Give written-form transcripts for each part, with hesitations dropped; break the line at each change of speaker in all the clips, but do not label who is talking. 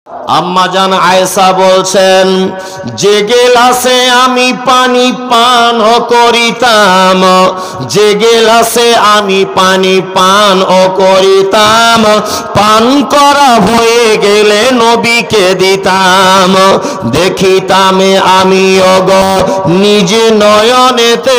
আম্মা জান আয়েশা বলছেন, যে গেলাসে আমি পানি পান করিতাম, যে গেলাসে আমি পানি পান করিতাম, পান করা হয়ে গেলে নবীকে দিতাম। দেখিতাম আমি ওগো নিজ নয়নেতে,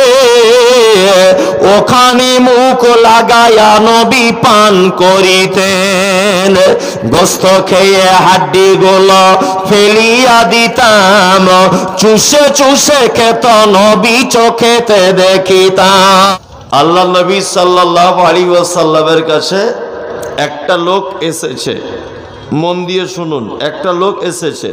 ওখানে মুখ লাগায়া নবী পান করিতেন। গোস্ত খেয়ে হাড্ডি গুলো ফেলিয়া দিতাম, চুষে চুষে খেত নবী চোখেতে দেখিতাম। আল্লাহ নবী সাল্লাল্লাহু আলাইহি ওয়াসাল্লামের কাছে একটা লোক এসেছে, মন দিয়ে শুনুন, একটা লোক এসেছে,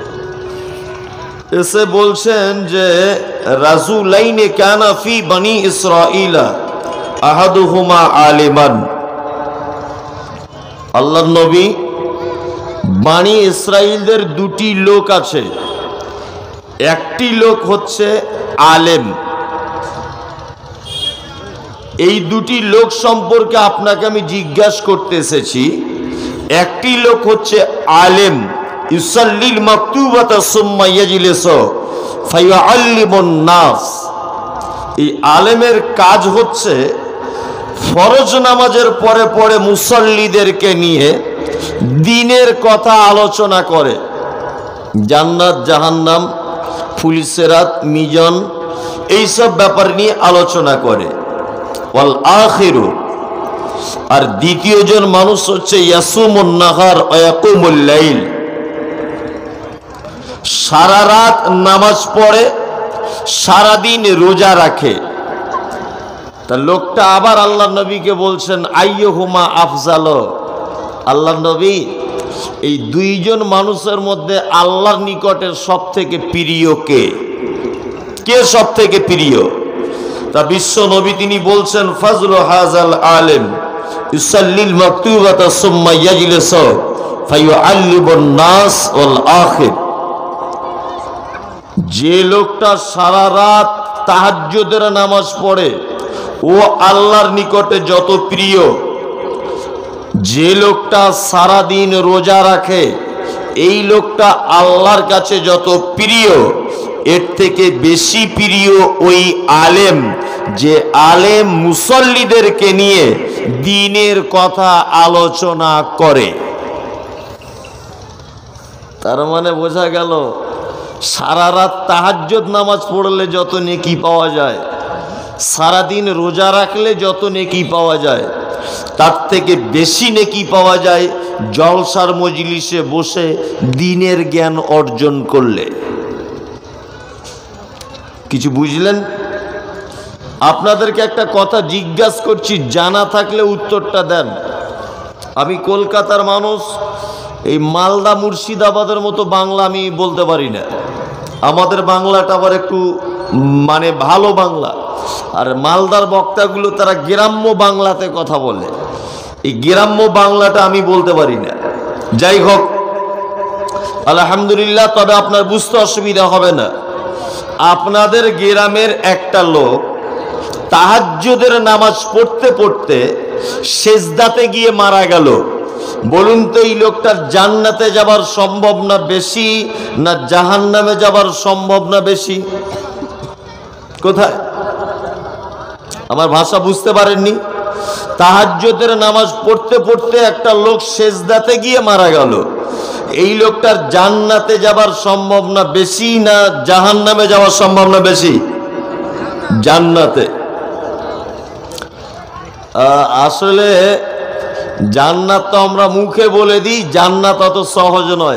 এসে বলছেন যে রাজুলাইনে কানা ফি বনি ইসরাঈলা আহাদুহুমা আলিমান। আল্লাহর নবী, বনি ইসরাঈলদের দুটি লোক আছে, একটি লোক হচ্ছে আলেম। এই দুটি লোক সম্পর্কে আপনাকে আমি জিজ্ঞাসা করতে এসেছি। একটি লোক হচ্ছে আলেম, ইউসাল্লিল মাকতুবাতা সুম্মা ইয়াজলিসু ফায়ুআল্লিমুন নাস। এই আলেমের কাজ হচ্ছে ফরজ নামাজের পরে পরে মুসল্লিদেরকে নিয়ে দ্বীনের কথা আলোচনা করে, জান্নাত জাহান্নাম, ফুলসিরাত, মিজান, এইসব ব্যাপার নিয়ে আলোচনা করে। ওয়াল আখিরু, আর দ্বিতীয় জন মানুষ হচ্ছে ইয়াসুমুন নাহার ওয়া ইয়াকুমুল লাইল, সারা রাত নামাজ পড়ে, সারাদিন রোজা রাখে। তা লোকটা আবার আল্লাহ নবীকে বলছেন, আইয়ুহুমা আফজাল। আল্লাহ নবী, এই দুইজন মানুষের মধ্যে আল্লাহর নিকটে সব থেকে প্রিয় কে? কে সব থেকে প্রিয়? তা বিশ্ব নবী তিনি বলছেন, ফাজলু হাজাল আলেম ইউসাল্লিল মাকতুবাতা সুম্মা ইয়াজলিসু ফায়ুআল্লিমুন নাস ওয়াল আখির। যে লোকটা সারা রাত তাহাজ্জুদের নামাজ পড়ে ও আল্লাহর নিকটে যত প্রিয়, যে লোকটা সারা দিন রোজা রাখে এই লোকটা আল্লাহর কাছে যত প্রিয়, এর থেকে বেশি প্রিয় ওই আলেম যে আলেম মুসল্লিদেরকে নিয়ে দ্বীনের কথা আলোচনা করে। তার মানে বোঝা গেল, সারা রাত তাহাজ্জুদ নামাজ পড়লে যত নেকি পাওয়া যায়, সারাদিন রোজা রাখলে যত নেকি পাওয়া যায়, তার থেকে বেশি নেকি পাওয়া যায় জলসার মজলিসে বসে দ্বীনের জ্ঞান অর্জন করলে। কিছু বুঝলেন? আপনাদেরকে একটা কথা জিজ্ঞাসা করছি, জানা থাকলে উত্তরটা দেন। আমি কলকাতার মানুষ, এই মালদা মুর্শিদাবাদের মতো বাংলা আমি বলতে পারি না। আমাদের বাংলাটা আবার একটু মানে ভালো বাংলা, আর মালদার বক্তাগুলো তারা গ্রাম্য বাংলাতে কথা বলে, এই গ্রাম্য বাংলাটা আমি বলতে পারি না। যাই হোক, আলহামদুলিল্লাহ, তবে আপনার বুঝতে অসুবিধা হবে না। আপনাদের গ্রামের একটা লোক তাহাজ্জুদের নামাজ পড়তে পড়তে সেজদাতে গিয়ে মারা গেল। বলুন তো, এই লোকটার জান্নাতে যাবার সম্ভব না বেশি, না জাহান্নামে যাবার সম্ভব না বেশি? কোথায়? আমার ভাষা বুঝতে পারেননি? তাহাজ্জুদের নামাজ পড়তে পড়তে একটা লোক সেজদাতে গিয়ে মারা গেল। এই লোকটার জান্নাতে যাবার সম্ভব না বেশি, না জাহান্নামে যাওয়ার সম্ভব না বেশি? জান্নাতে। আসলে জান্নাত তো আমরা মুখে বলে দিই, জান্নাত অত সহজ নয়।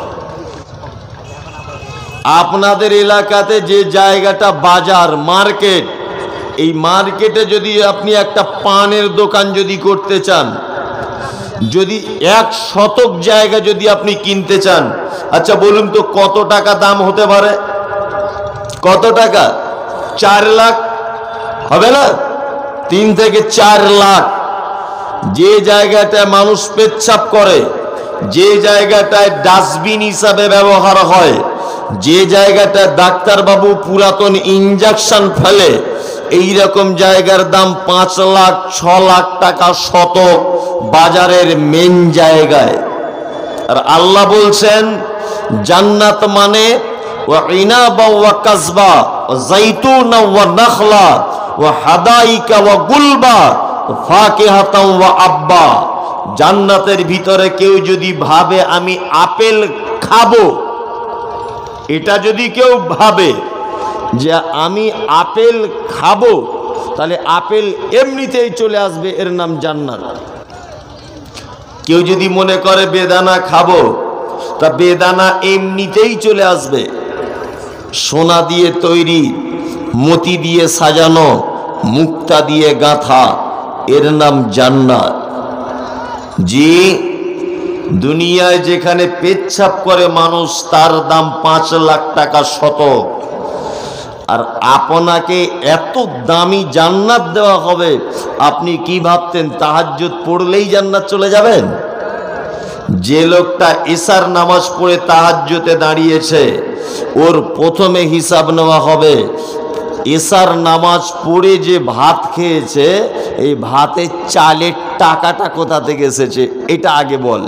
আপনাদের এলাকাতে যে জায়গাটা বাজার, মার্কেট, এই মার্কেটে যদি আপনি একটা পানের দোকান যদি করতে চান, যদি 1 শতক জায়গা যদি আপনি কিনতে চান, আচ্ছা বলুন তো কত টাকা দাম হতে পারে? কত টাকা? 4 লাখ হবে না? 3 থেকে 4 লাখ। যে জায়গাটায় মানুষ পেচ্ছাপ করে, যে জায়গাটায় ডাস্টবিন হিসাবে ব্যবহার হয়, যে জায়গাটায় ডাক্তারবাবু পুরাতন ইঞ্জেকশন ফেলে, এই রকম জায়গার দাম 5 লাখ 6 লাখ টাকা শতক বাজারের মেন জায়গায়। আর আল্লাহ বলছেন জান্নাত মানে ওয়া ইনাবা ওয়া কাসবা ওয়া যাইতুনা ওয়া নাখলা ওয়া হাদাইকা ওয়া গুলবা ওয়া ফাকিহাতাও ওয়া আব্বা। জান্নাতের ভিতরে কেউ যদি ভাবে আমি আপেল খাবো, এটা যদি কেউ ভাবে যে আমি আপেল খাবো, তাহলে আপেল এমনিতেই চলে আসবে, এর নাম জান্নাত। কেউ যদি মনে করে বেদানা খাবো, তা বেদানা এমনিতেই চলে আসবে। সোনা দিয়ে তৈরি, মতি দিয়ে সাজানো, মুক্তা দিয়ে গাঁথা, এর নাম জান্নাত। জি, দুনিয়ায় যেখানে পেচ্ছাপ করে মানুষ, তার দাম 5 লাখ টাকা শতক। আর আপনাকে এত দামি জান্নাত দেওয়া হবে, আপনি কি ভাবতেন তাহাজ্জুদ পড়লেই জান্নাত চলে যাবেন? যে লোকটা ইশার নামাজ পড়ে তাহাজ্জুদে দাঁড়িয়েছে, ওর প্রথমে হিসাব নেওয়া হবে ইশার নামাজ পড়ে যে ভাত খেয়েছে, এই ভাতের চালের টাকাটা কোথা থেকে এসেছে, এটা আগে বল।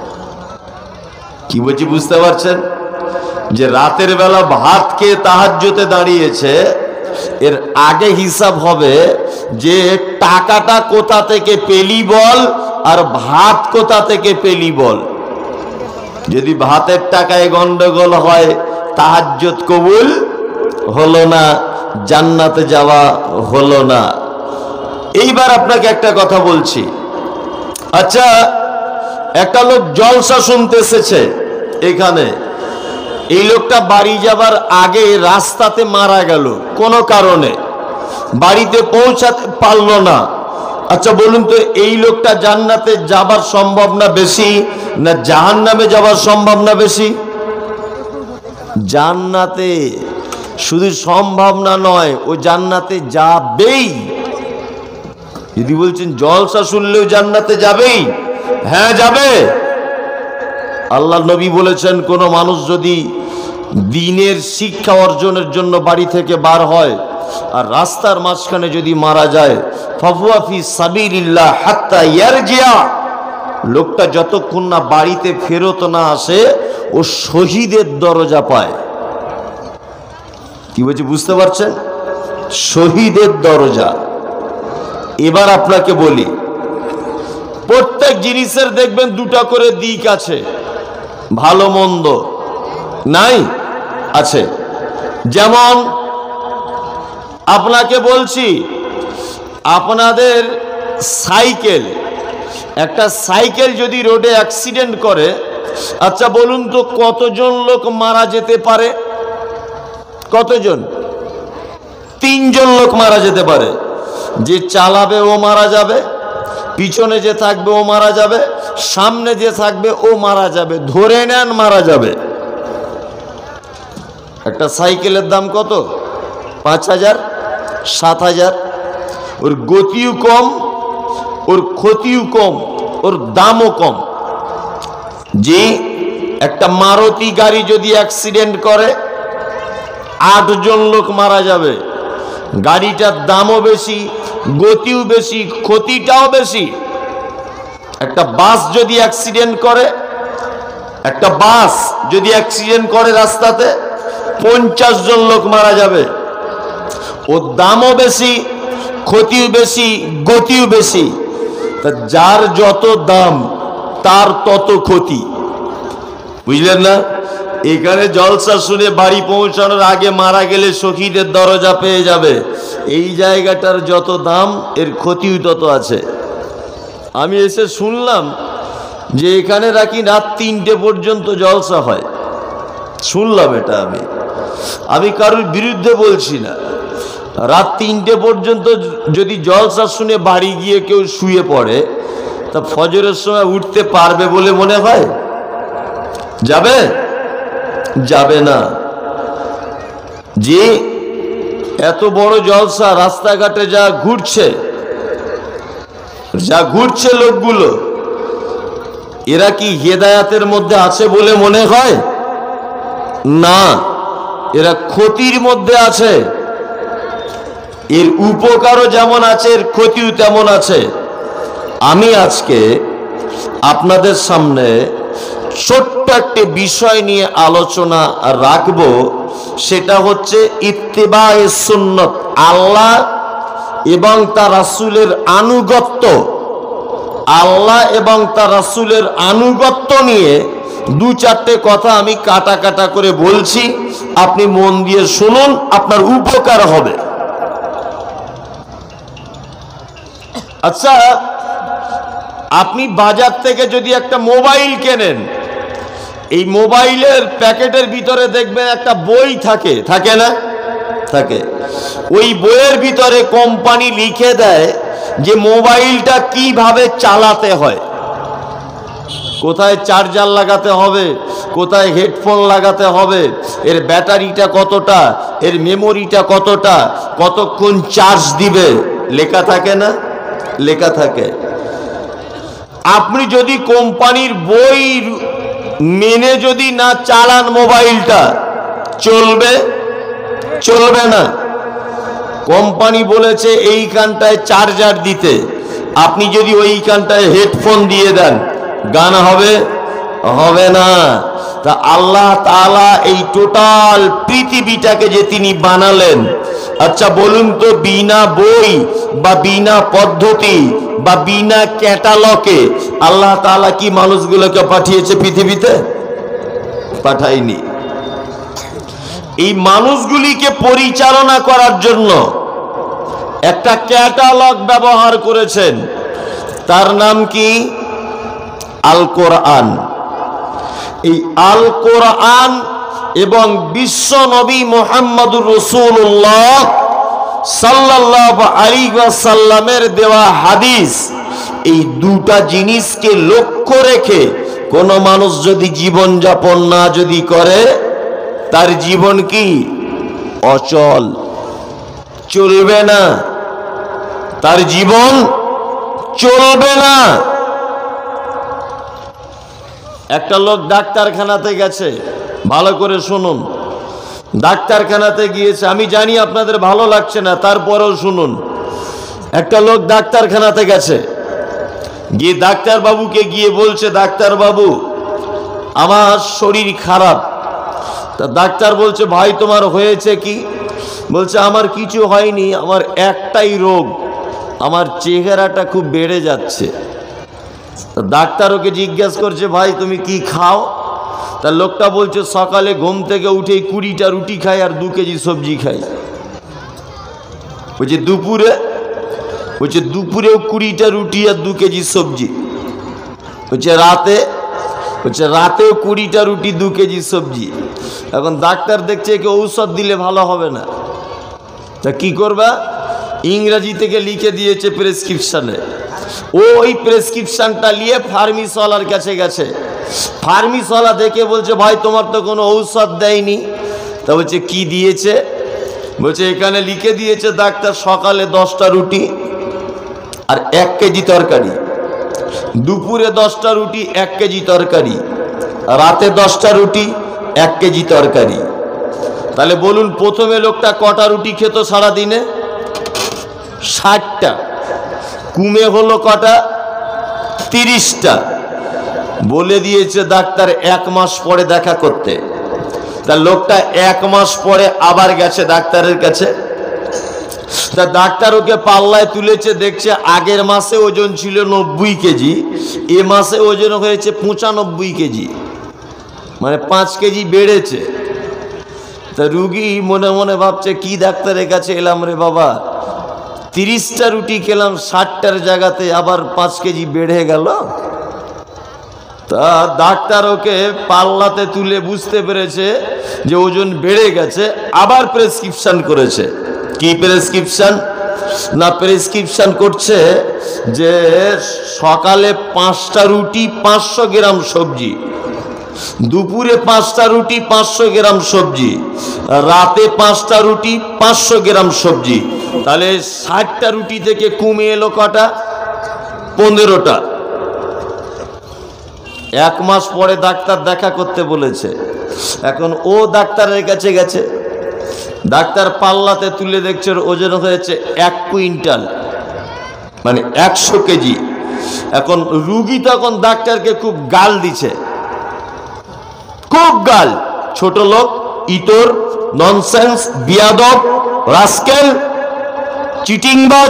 কি বলছি বুঝতে পারছেন? যে রাতের বেলা ভাত খেয়ে তাহাজ্জুদে দাঁড়িয়েছে, এর আগে হিসাব হবে যে টাকাটা কোথা থেকে পেলি বল, আর ভাত কোথা থেকে পেলি বল। যদি ভাতের টাকায় গন্ডগোল হয়, তাহাজ্জুদ কবুল হলো না, জান্নাতে যাওয়া হলো না। এইবার আপনাকে একটা কথা বলছি। আচ্ছা, একটা লোক জলসা শুনতে এসেছে এখানে, এই লোকটা বাড়ি যাবার আগে রাস্তাতে মারা গেল কোনো কারণে, বাড়িতে পৌঁছাতে পারল না। আচ্ছা বলুন তো, এই লোকটা জান্নাতে যাবার সম্ভাবনা বেশি না জাহান্নামে যাবার সম্ভাবনা বেশি? জান্নাতে শুধু সম্ভাবনা নয়, ও জান্নাতে যাবেই। যদি বলছেন জলসা শুনলেও জান্নাতে যাবেই, হ্যাঁ যাবে। আল্লাহ নবী বলেছেন, কোন মানুষ যদি দ্বীনের শিক্ষা অর্জনের জন্য বাড়ি থেকে বার হয় আর রাস্তার মাঝখানে যদি মারা যায়, ফাহুয়া ফি সাবিলিল্লাহ হাত্তা ইয়ারজিয়া, লোকটা যতক্ষণ না বাড়িতে ফেরত না আসে, ও শহীদের দরজা পায়। কি বলছি বুঝতে পারছেন? শহীদের দরজা। এবার আপনাকে বলি, প্রত্যেক জিনিসের দেখবেন দুটা করে দিক আছে, ভালো মন্দ নাই? আছে। যেমন আপনাকে বলছি, আপনাদের সাইকেল, একটা সাইকেল যদি রোডে অ্যাক্সিডেন্ট করে, আচ্ছা বলুন তো কতজন লোক মারা যেতে পারে? কতজন? 3 জন লোক মারা যেতে পারে। যে চালাবে ও মারা যাবে, পিছনে যে থাকবে ও মারা যাবে, সামনে যে থাকবে ও মারা যাবে, ধরে নেন মারা যাবে। একটা সাইকেলের দাম কত? 5,000, 7,000। ওর গতিও কম, ওর ক্ষতিও কম, ওর দামও কম। যে একটা মারুতি গাড়ি যদি অ্যাক্সিডেন্ট করে, 8 জন লোক মারা যাবে। গাড়িটার দামও বেশি, গতিও বেশি, ক্ষতিটাও বেশি। একটা বাস যদি অ্যাক্সিডেন্ট করে, একটা বাস যদি অ্যাক্সিডেন্ট করে রাস্তাতে, 50 জন লোক মারা যাবে। ওর দামও বেশি, ক্ষতিও বেশি, গতিও বেশি। তা যার যত দাম তার তত ক্ষতি, বুঝলেন না? এখানে জলসা শুনে বাড়ি পৌঁছানোর আগে মারা গেলে শহীদের দরজা পেয়ে যাবে। এই জায়গাটার যত দাম, এর ক্ষতিও তত আছে। আমি এসে শুনলাম যে এখানে নাকি রাত 3টে পর্যন্ত জলসা হয়, শুনলাম এটা। আমি কারোর বিরুদ্ধে বলছি না। রাত 3টে পর্যন্ত যদি জলসা শুনে বাড়ি গিয়ে কেউ শুয়ে পড়ে, তা ফজরের সময় উঠতে পারবে বলে মনে হয়? যাবে? যাবে না। যে এত বড় জলসা, রাস্তাঘাটে যা ঘুরছে লোকগুলো, এরা কি হেদায়েতের মধ্যে আছে বলে মনে হয়? না, এরা ক্ষতির মধ্যে আছে। এর উপকারও যেমন আছে, এর ক্ষতিও তেমন আছে। আমি আজকে আপনাদের সামনে ছোট্ট একটি বিষয় নিয়ে আলোচনা রাখবো, সেটা হচ্ছে ইত্তিবায়ে সুন্নত, আল্লাহ এবং তার রাসূলের আনুগত্য। আল্লাহ এবং তার রাসূলের আনুগত্য নিয়ে দু চারটে কথা আমি কাটা কাটা করে বলছি, আপনি মন দিয়ে শুনুন, আপনার উপকার হবে। আচ্ছা, আপনি বাজার থেকে যদি একটা মোবাইল কেনেন, এই মোবাইলের প্যাকেটের ভিতরে দেখবেন একটা বই থাকে, থাকে না? থাকে। ওই বইয়ের ভিতরে কোম্পানি লিখে দেয় যে মোবাইলটা কিভাবে চালাতে হয়, কোথায় চার্জার লাগাতে হবে, কোথায় হেডফোন লাগাতে হবে, এর ব্যাটারিটা কতটা, এর মেমোরিটা কতটা, কতক্ষণ চার্জ দিবে, লেখা থাকে না? লেখা থাকে। আপনি যদি কোম্পানির বই মেনে যদি না চালান মোবাইলটা, চলবে? চলবে না। কোম্পানি বলেছে এইখানটায় চার্জার দিতে, আপনি যদি ওইখানটায় হেডফোন দিয়ে দেন, গান হবে? হবে না। তা আল্লাহ তাআলা এই টোটাল পৃথিবীটাকে যে তিনি বানালেন, আচ্ছা বলুন তো, বিনা বই বা বিনা পদ্ধতি বা বিনা ক্যাটালগে আল্লাহ তাআলা কি মানুষগুলোকে পাঠিয়েছে পৃথিবীতে? পাঠায়নি। এই মানুষগুলিকে পরিচালনা করার জন্য একটা ক্যাটালগ ব্যবহার করেছেন, তার নাম কি? আল কোরআন। এই আল কোরআন এবং বিশ্ব নবী মুহাম্মদুর রাসূলুল্লাহ সাল্লাল্লাহু আলাইহি ওয়াসাল্লামের দেওয়া হাদিস, এই দুটা জিনিসকে লক্ষ্য রেখে কোন মানুষ যদি জীবন যাপন না যদি করে, তার জীবন কি? অচল, চলবে না, তার জীবন চলবে না। একটা লোক ডাক্তারখানাতে গেছে, ভালো করে শুনুন, ডাক্তারখানাতে গিয়েছে, আমি জানি আপনাদের ভালো লাগছে না, তারপরেও শুনুন। একটা লোক ডাক্তারখানাতে গেছে, গিয়ে ডাক্তারবাবুকে গিয়ে বলছে, ডাক্তারবাবু আমার শরীর খারাপ। তা ডাক্তার বলছে, ভাই তোমার হয়েছে কি? বলছে আমার কিছু হয়নি, আমার একটাই রোগ, আমার চেহারাটা খুব বেড়ে যাচ্ছে। তা ডাক্তার ওকে জিজ্ঞেস করছে, ভাই তুমি কি খাও? তা লোকটা বলছে, সকালে ঘুম থেকে উঠে 20টা রুটি খাই আর 2 কেজি সবজি খাই। বলছে দুপুরে? বলছে দুপুরেও 20টা রুটি আর 2 কেজি সবজি। বলছে রাতে? বলছে রাতেও 20টা রুটি 2 কেজি সবজি। এখন ডাক্তার দেখছে একে ঔষধ দিলে ভালো হবে না, তা কি করবা? ইংরেজি থেকে লিখে দিয়েছে প্রেসক্রিপশনে। ওই প্রেসক্রিপশনটা নিয়ে ফার্মেসিওয়ালার কাছে গেছে। ফার্মেসিওয়ালা দেখে বলছে, ভাই তোমার তো কোনো ঔষধ দেয়নি। তা বলছে কি দিয়েছে? বলছে এখানে লিখে দিয়েছে ডাক্তার, সকালে 10টা রুটি আর 1 কেজি তরকারি, দুপুরে 10টা রুটি 1 কেজি তরকারি, রাতে 10টা রুটি 1 কেজি তরকারি। তাহলে বলুন প্রথমে লোকটা কটা রুটি খেত সারাদিনে? 60টা। কমে হলো কটা? 30টা। বলে দিয়েছে ডাক্তার 1 মাস পরে দেখা করতে। তা লোকটা 1 মাস পরে আবার গেছে ডাক্তারের কাছে। তা ডাক্তার ওকে পাল্লায় তুলেছে, দেখছে আগের মাসে ওজন ছিল 90 কেজি, এ মাসে ওজন হয়েছে 95 কেজি, মানে 5 কেজি বেড়েছে। তা রুগী মনে মনে ভাবছে, কি ডাক্তারের কাছে এলাম রে বাবা, 30টা রুটি খেলাম, 60টার জায়গাতে আবার 5 কেজি বেড়ে গেল। তা ডাক্তার ওকে পাল্লাতে তুলে বুঝতে পেরেছে যে ওজন বেড়ে গেছে, আবার প্রেসক্রিপশন করেছে। কি প্রেসক্রিপশন? না প্রেসক্রিপশন করছে যে সকালে 5টা রুটি 500 গ্রাম সবজি, দুপুরে 5টা রুটি 500 গ্রাম সবজি, রাতে 5টা রুটি 500 গ্রাম সবজি। তাহলে 60টা রুটি থেকে কমে এলো কটা? 15টা। 1 মাস পরে ডাক্তার দেখা করতে বলেছে। এখন ও ডাক্তারের কাছে গেছে, ডাক্তার পাল্লাতে তুলে দেখছে ওজন হয়েছে 1 কুইন্টাল, মানে 100 কেজি। এখন রুগী তখন ডাক্তারকে খুব গাল দিছে, খুব গাল, ছোট লোক, ইতর, ননসেন্স, বিয়াদব, রাস্কেল, চিটিংবাজ।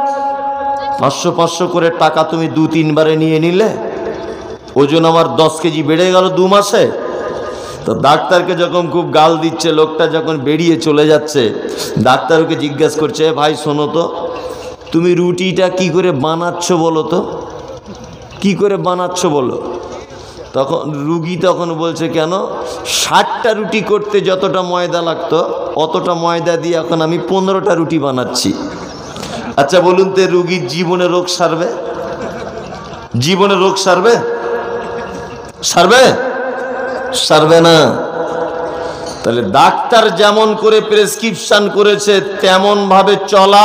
500 করে টাকা তুমি 2-3 বারে নিয়ে নিলে, ওজন আমার 10 কেজি বেড়ে গেল 2 মাসে। তো ডাক্তারকে যখন খুব গাল দিচ্ছে, লোকটা যখন বেরিয়ে চলে যাচ্ছে, ডাক্তারকে জিজ্ঞাসা করছে, ভাই শোনো তো, তুমি রুটিটা কি করে বানাচ্ছ বলো তো, কি করে বানাচ্ছ বলো। তখন রুগী তখন বলছে, কেন, 60টা রুটি করতে যতটা ময়দা লাগতো অতটা ময়দা দিয়ে এখন আমি 15টা রুটি বানাচ্ছি। আচ্ছা বলুন তো, রুগীর জীবনে রোগ সারবে? জীবনে রোগ সারবে? সারবে? সারবে না। তাহলে ডাক্তার যেমন করে প্রেসক্রিপশন করেছে তেমন ভাবে চলা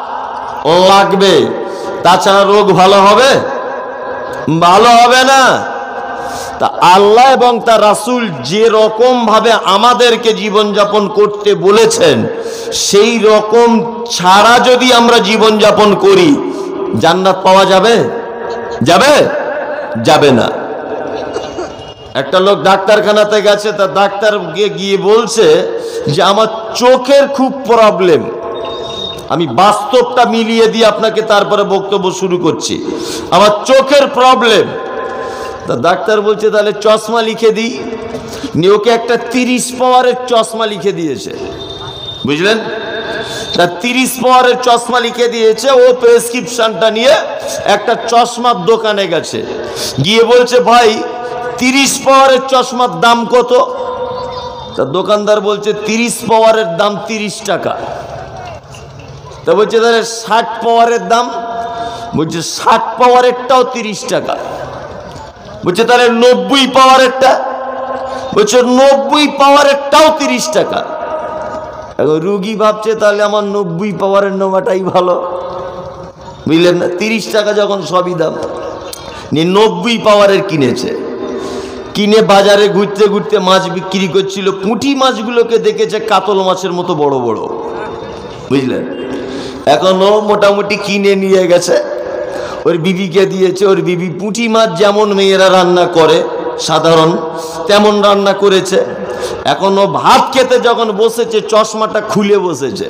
লাগবে, তাছাড়া রোগ ভালো হবে? ভালো হবে না। তা আল্লাহ এবং তার রাসূল যে রকম ভাবে আমাদেরকে জীবনযাপন করতে বলেছেন, সেই রকম ছাড়া যদি আমরা জীবনযাপন করি, জান্নাত পাওয়া যাবে? যাবে? যাবে না। একটা লোক ডাক্তারখানাতে গেছে, তার ডাক্তার গিয়ে বলছে যে আমার চোখের খুব প্রবলেম। আমি বাস্তবটা মিলিয়ে দিয়ে আপনাকে তারপরে বক্তব্য শুরু করছি। আমার চোখের প্রবলেম। তা ডাক্তার বলছে তাহলে চশমা লিখে দিই। ওকে একটা 30 পাওয়ারের চশমা লিখে দিয়েছে, বুঝলেন? তা 30 পাওয়ারের চশমা লিখে দিয়েছে। ও প্রেসক্রিপশনটা নিয়ে একটা চশমার দোকানে গেছে, গিয়ে বলছে, ভাই 30 পাওয়ারের চশমার দাম কত? তা দোকানদার বলছে 30 পাওয়ারের দাম 30 টাকা। তা বলছে তাহলে 60 পাওয়ারের দাম? বলছে 60 পাওয়ারেরটাও 30 টাকা। বলছে তাহলে 90 পাওয়ারেরটা? বলছে 90 পাওয়ারেরটাও 30 টাকা। এখন রুগী ভাবছে তাহলে আমার 90 পাওয়ারের নেওয়াটাই ভালো, বুঝলেন না? 30 টাকা যখন সবই দাম, 90 পাওয়ারের কিনেছে। কিনে বাজারে ঘুরতে ঘুরতে মাছ বিক্রি করছিল, পুঁটি মাছগুলোকে দেখেছে কাতল মাছের মতো বড় বড়, বুঝলেন? এখনো মোটামুটি কিনে নিয়ে গেছে, ওর বিবিকে দিয়েছে। ওর বিবি পুঁটি মাছ যেমন মেয়েরা রান্না করে সাধারণ, তেমন রান্না করেছে। এখন ও ভাত খেতে যখন বসেছে, চশমাটা খুলে বসেছে।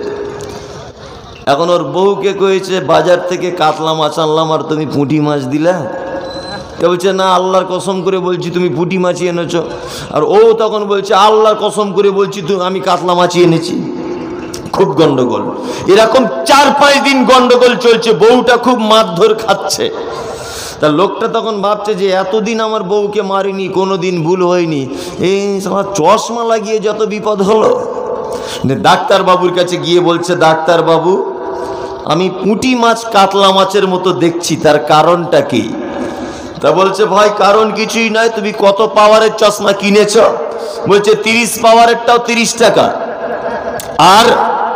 এখন ওর বউকে কয়েছে, বাজার থেকে কাতলা মাছ আনলাম আর তুমি পুঁটি মাছ দিলা। কে বলছে, না আল্লাহর কসম করে বলছি তুমি পুঁটি মাছই এনেছো। আর ও তখন বলছে, আল্লাহর কসম করে বলছি আমি কাতলা মাছই এনেছি। খুব গন্ডগোল। এরকম 4-5 দিন গন্ডগোল চলছে, বউটা খুব মারধর খাচ্ছে। তা লোকটা তখন ভাবছে যে এতদিন আমার বউকে মারিনি, কোনোদিন ভুল হয়নি, এই আমার চশমা লাগিয়ে যত বিপদ হলো। ডাক্তার বাবুর কাছে গিয়ে বলছে, ডাক্তার বাবু আমি পুঁটি মাছ কাতলা মাছের মতো দেখছি, তার কারণটা কি? তা বলছে, ভাই কারণ কিছুই নয়, তুমি কত পাওয়ারের চশমা কিনেছ? বলছে 30 পাওয়ারেরটাও 30 টাকা, আর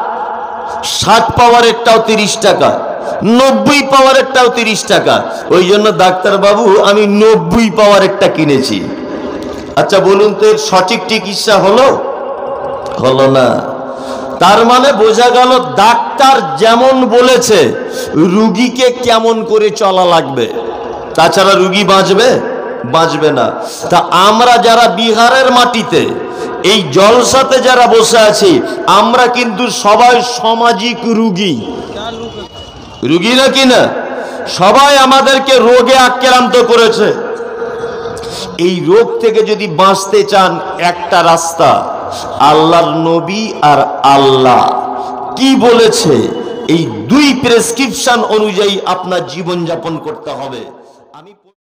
60 পাওয়ারেরটাও 30 টাকা, 90 পাওয়ারেরটাও 30 টাকা। ওই জন্য ডাক্তার বাবু আমি 90 পাওয়ারেরটা কিনেছি। আচ্ছা বলুন তো, এর সঠিক চিকিৎসা হলো? হলো না। তার মানে বোঝা গেল ডাক্তার যেমন বলেছে রুগীকে কেমন করে চলা লাগবে, তাছাড়া রুগী বাঁচবে? বাঁচবে না। তা আমরা যারা বিহারের মাটিতে এই জলসাতে যারা বসে আছি, আমরা কিন্তু সবাই সামাজিক রুগী, রুগী না কিনা? সবাই আমাদেরকে রোগে আক্রান্ত করেছে। এই রোগ থেকে যদি বাঁচতে চান, একটা রাস্তা, আল্লাহর নবী আর আল্লাহ কি বলেছে, এই 2 প্রেসক্রিপশন অনুযায়ী আপনার জীবনযাপন করতে হবে।